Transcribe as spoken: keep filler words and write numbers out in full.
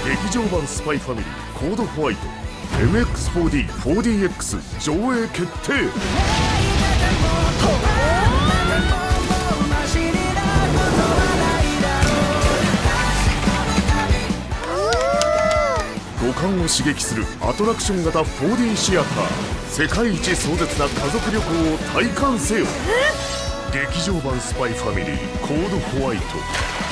劇場版スパイファミリーコードホワイト エムエックスフォーディー、フォーディーエックス 上映決定。五感を刺激するアトラクション型 フォーディー シアター、世界一壮絶な家族旅行を体感せよ。劇場版スパイファミリーコードホワイト。